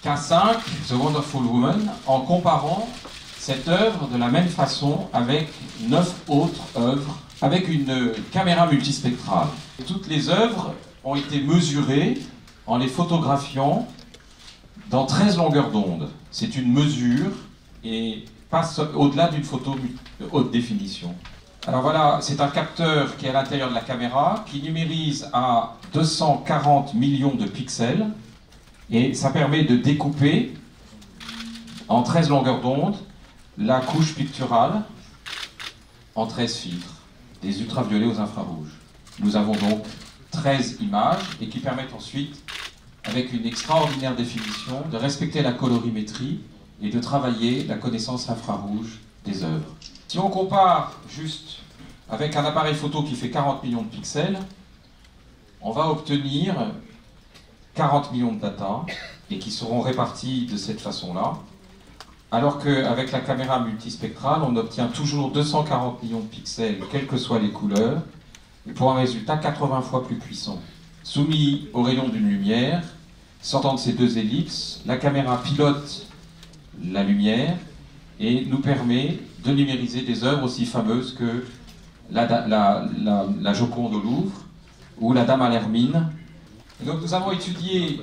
K5, The Wonderful Woman, en comparant cette œuvre de la même façon avec 9 autres œuvres, avec une caméra multispectrale. Toutes les œuvres ont été mesurées en les photographiant dans 13 longueurs d'onde. C'est une mesure et passe au-delà d'une photo de haute définition. Alors voilà, c'est un capteur qui est à l'intérieur de la caméra, qui numérise à 240 millions de pixels, et ça permet de découper en 13 longueurs d'onde la couche picturale en 13 filtres, des ultraviolets aux infrarouges. Nous avons donc 13 images et qui permettent ensuite, avec une extraordinaire définition, de respecter la colorimétrie et de travailler la connaissance infrarouge des œuvres. Si on compare juste avec un appareil photo qui fait 40 millions de pixels, on va obtenir 40 millions de data et qui seront répartis de cette façon-là, alors qu'avec la caméra multispectrale, on obtient toujours 240 millions de pixels, quelles que soient les couleurs, et pour un résultat 80 fois plus puissant. Soumis au rayon d'une lumière, sortant de ces deux ellipses, la caméra pilote la lumière et nous permet de numériser des œuvres aussi fameuses que la Joconde au Louvre ou la Dame à l'Hermine. Et donc nous avons étudié,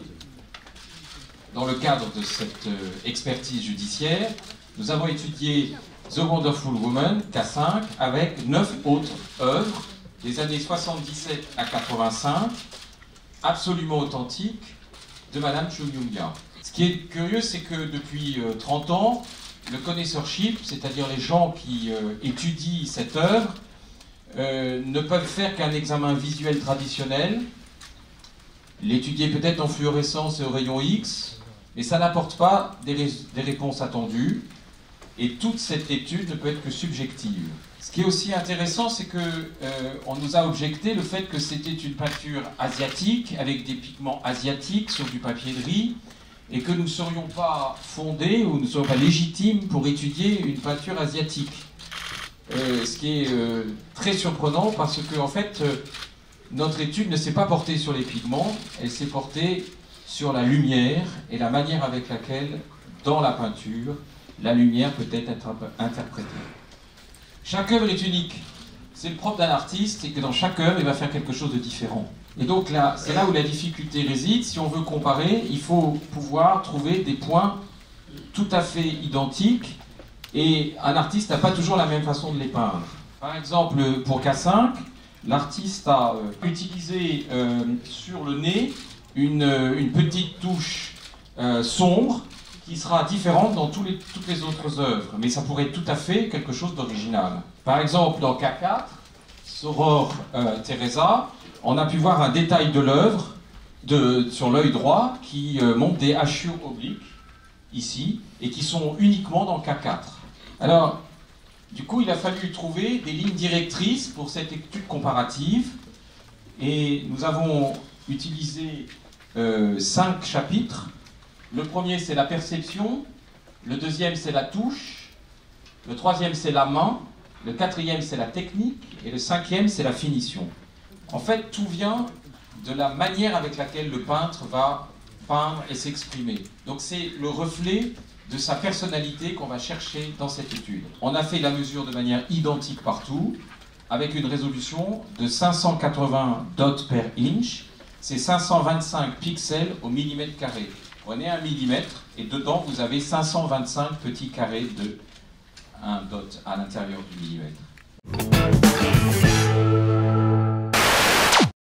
dans le cadre de cette expertise judiciaire, nous avons étudié The Wonderful Woman, K5, avec 9 autres œuvres des années 77 à 85, absolument authentiques, de Madame Chun Yung-ya. Ce qui est curieux, c'est que depuis 30 ans, le connoisseurship, c'est-à-dire les gens qui étudient cette œuvre, ne peuvent faire qu'un examen visuel traditionnel, l'étudier peut-être en fluorescence et au rayon X, mais ça n'apporte pas des réponses attendues, et toute cette étude ne peut être que subjective. Ce qui est aussi intéressant, c'est qu'on nous a objecté le fait que c'était une peinture asiatique, avec des pigments asiatiques sur du papier de riz, et que nous ne serions pas fondés ou ne serions pas légitimes pour étudier une peinture asiatique. Ce qui est très surprenant parce que, en fait, notre étude ne s'est pas portée sur les pigments, elle s'est portée sur la lumière et la manière avec laquelle, dans la peinture, la lumière peut être interprétée. Chaque œuvre est unique. C'est le propre d'un artiste, c'est que dans chaque œuvre, il va faire quelque chose de différent. Et donc là, c'est là où la difficulté réside. Si on veut comparer, il faut pouvoir trouver des points tout à fait identiques. Et un artiste n'a pas toujours la même façon de les peindre. Par exemple, pour K5, l'artiste a utilisé sur le nez une petite touche sombre qui sera différente dans toutes les autres œuvres. Mais ça pourrait être tout à fait quelque chose d'original. Par exemple, dans K4, Soror Teresa, on a pu voir un détail de l'œuvre sur l'œil droit qui montre des hachures obliques, ici, et qui sont uniquement dans K4. Alors, du coup, il a fallu trouver des lignes directrices pour cette étude comparative, et nous avons utilisé 5 chapitres. Le premier, c'est la perception, le deuxième, c'est la touche, le troisième, c'est la main, le quatrième, c'est la technique, et le cinquième, c'est la finition. En fait, tout vient de la manière avec laquelle le peintre va peindre et s'exprimer. Donc c'est le reflet de sa personnalité qu'on va chercher dans cette étude. On a fait la mesure de manière identique partout, avec une résolution de 580 dots per inch, c'est 525 pixels au millimètre carré. Prenez un millimètre et dedans vous avez 525 petits carrés de 1 dot à l'intérieur du millimètre.